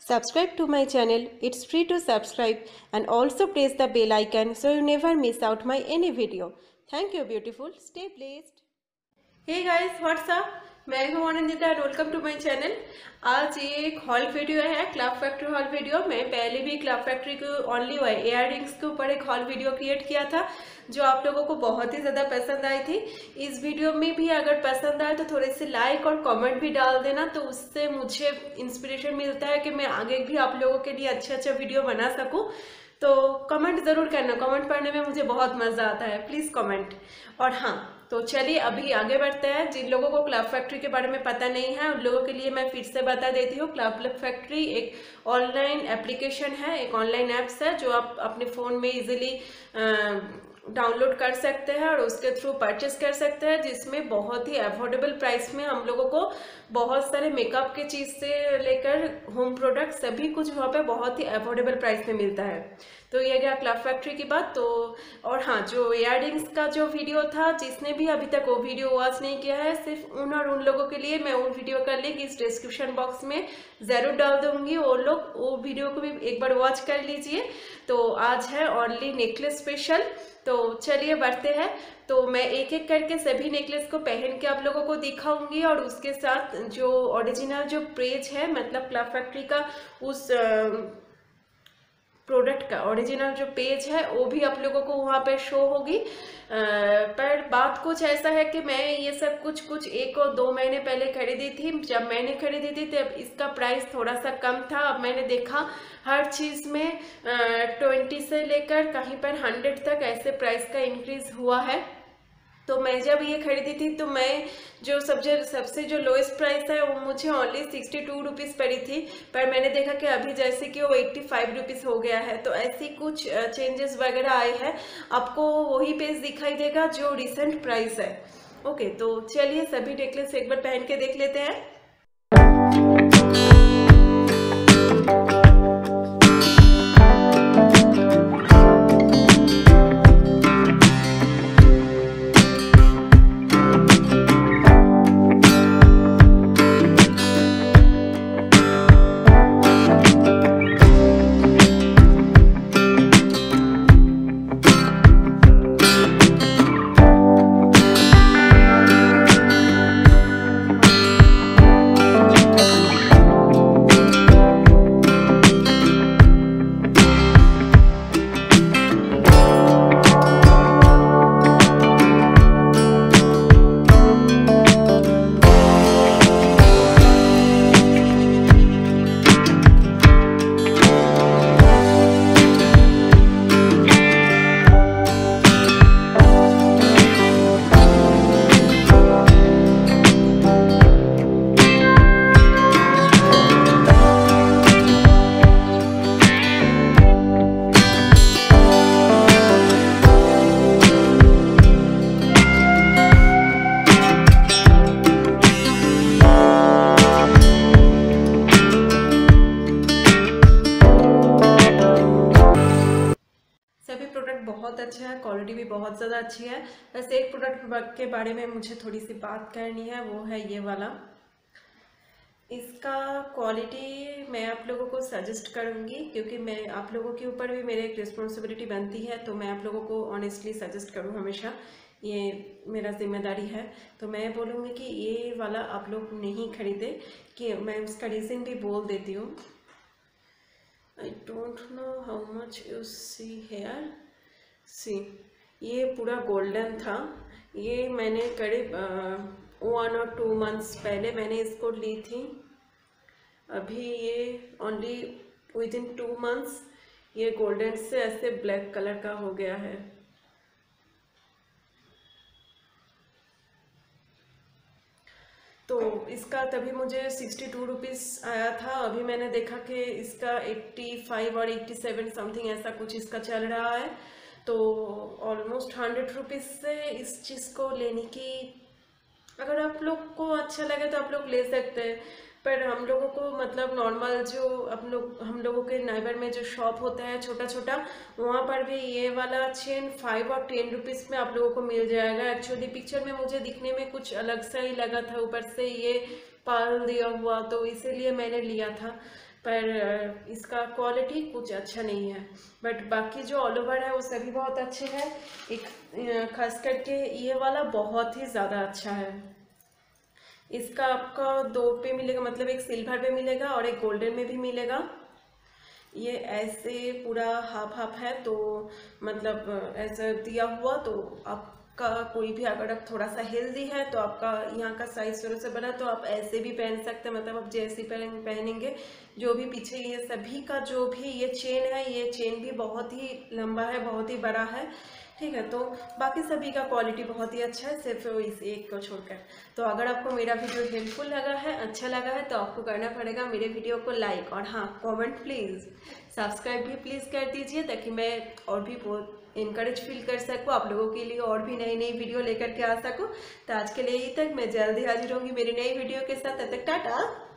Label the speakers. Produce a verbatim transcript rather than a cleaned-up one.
Speaker 1: Subscribe to my channel. It's free to subscribe and also press the bell icon so you never miss out my any video. Thank you beautiful. Stay blessed. Hey guys, what's up? मैं हूँ Anandita and welcome to my channel. आज ये एक haul video है, Club Factory haul video. मैं पहले भी Club Factory को ओनली इयर रिंग्स के ऊपर एक हॉल वीडियो क्रिएट किया था जो आप लोगों को बहुत ही ज़्यादा पसंद आई थी। इस वीडियो में भी अगर पसंद आए तो थोड़े से लाइक और कमेंट भी डाल देना, तो उससे मुझे इंस्पिरेशन मिलता है कि मैं आगे भी आप लोगों के लिए अच्छा अच्छा वीडियो बना सकूँ। तो कमेंट ज़रूर करना, कमेंट पढ़ने में मुझे बहुत मज़ा आता है, प्लीज़ कमेंट। और हाँ, तो चलिए अभी आगे बढ़ते हैं। जिन लोगों को क्लब फैक्ट्री के बारे में पता नहीं है उन लोगों के लिए मैं फिर से बता देती हूँ। क्लब फैक्ट्री एक ऑनलाइन एप्लीकेशन है, एक ऑनलाइन ऐप्स है जो आप अपने फ़ोन में इजीली डाउनलोड कर सकते हैं और उसके थ्रू परचेस कर सकते हैं, जिसमें बहुत ही अफोर्डेबल प्राइस में हम लोगों को बहुत सारे मेकअप के चीज़ से लेकर होम प्रोडक्ट सभी कुछ वहाँ पे बहुत ही अफोर्डेबल प्राइस में मिलता है। तो ये गया क्लब फैक्ट्री की बात। तो और हाँ, जो इयररिंग्स का जो वीडियो था, जिसने भी अभी तक वो वीडियो वॉच नहीं किया है, सिर्फ उन और उन लोगों के लिए मैं उन वीडियो का लिंक इस डिस्क्रिप्शन बॉक्स में ज़रूर डाल दूंगी। वो लोग वो वीडियो को भी एक बार वॉच कर लीजिए। तो आज है ओनली नेकलेस स्पेशल। तो चलिए बढ़ते हैं। तो मैं एक एक करके सभी नेकलेस को पहन के आप लोगों को दिखाऊंगी और उसके साथ जो ओरिजिनल जो पेज है, मतलब क्लब फैक्ट्री का उस प्रोडक्ट का ओरिजिनल जो पेज है वो भी आप लोगों को वहाँ पे शो होगी। पर बात कुछ ऐसा है कि मैं ये सब कुछ कुछ एक और दो महीने पहले खरीदी थी। जब मैंने खरीदी थी तब इसका प्राइस थोड़ा सा कम था। अब मैंने देखा हर चीज़ में ट्वेंटी से लेकर कहीं पर हंड्रेड तक ऐसे प्राइस का इंक्रीज हुआ है। तो मैं जब ये खरीदी थी तो मैं जो सबसे सबसे जो लोएस्ट प्राइस है वो मुझे ओनली सिक्सटी टू रुपीज़ पड़ी थी, पर मैंने देखा कि अभी जैसे कि वो एट्टी फाइव रुपीज़ हो गया है। तो ऐसी कुछ चेंजेस वगैरह आए हैं। आपको वही पेज दिखाई देगा जो रिसेंट प्राइस है। ओके, तो चलिए सभी नेकलेस एक बार पहन के देख लेते हैं। बहुत अच्छा है, क्वालिटी भी बहुत ज़्यादा अच्छी है। वैसे एक प्रोडक्ट के बारे में मुझे थोड़ी सी बात करनी है, वो है ये वाला। इसका क्वालिटी मैं आप लोगों को सजेस्ट करूँगी क्योंकि मैं आप लोगों के ऊपर भी मेरे एक रिस्पॉन्सिबिलिटी बनती है। तो मैं आप लोगों को ऑनेस्टली सजेस्ट करूँ हमेशा, ये मेरा जिम्मेदारी है। तो मैं बोलूँगी कि ये वाला आप लोग नहीं खरीदे, कि मैं उसका रीज़न भी बोल देती हूँ। I don't know how much you see here see, ये पूरा गोल्डन था। ये मैंने करीब वन और टू मंथ्स पहले मैंने इसको ली थी। अभी ये only within two months ये गोल्डन से ऐसे ब्लैक कलर का हो गया है। तो इसका तभी मुझे सिक्सटी टू रुपीज़ आया था। अभी मैंने देखा कि इसका एट्टी फाइव और एट्टी सेवन समथिंग ऐसा कुछ इसका चल रहा है। तो ऑलमोस्ट हंड्रेड रुपीज़ से इस चीज़ को लेने की, अगर आप लोग को अच्छा लगे तो आप लोग ले सकते हैं। पर हम लोगों को मतलब नॉर्मल जो हम लोग हम लोगों के नाइबर में जो शॉप होता है छोटा छोटा, वहाँ पर भी ये वाला चेन फाइव और टेन रुपीज़ में आप लोगों को मिल जाएगा। एक्चुअली पिक्चर में मुझे दिखने में कुछ अलग सा ही लगा था, ऊपर से ये पाल दिया हुआ, तो इसीलिए मैंने लिया था। पर इसका क्वालिटी कुछ अच्छा नहीं है, बट बाकी जो ऑल ओवर है वो सभी बहुत अच्छे हैं। एक खास करके ये वाला बहुत ही ज़्यादा अच्छा है। इसका आपका दो पे मिलेगा, मतलब एक सिल्वर पे मिलेगा और एक गोल्डन में भी मिलेगा। ये ऐसे पूरा हाफ हाफ है, तो मतलब ऐसा दिया हुआ, तो आपका कोई भी अगर आप थोड़ा सा हेल्दी है तो आपका यहाँ का साइज थोड़ा सा बना, तो आप ऐसे भी पहन सकते हैं। मतलब आप जैसे पहन पहनेंगे, जो भी पीछे ये सभी का जो भी ये चेन है, ये चेन भी बहुत ही लंबा है, बहुत ही बड़ा है, ठीक है। तो बाकी सभी का क्वालिटी बहुत ही अच्छा है, सिर्फ इस एक को छोड़कर। तो अगर आपको मेरा वीडियो हेल्पफुल लगा है, अच्छा लगा है, तो आपको करना पड़ेगा मेरे वीडियो को लाइक, और हाँ कमेंट प्लीज़, सब्सक्राइब भी प्लीज़ कर दीजिए, ताकि मैं और भी बहुत इनकरेज फील कर सकूँ आप लोगों के लिए, और भी नई नई वीडियो लेकर के आ सकूँ। तो आज के लिए यही तक, मैं जल्दी हाजिर होंगी मेरी नई वीडियो के साथ। तब तक टाटा।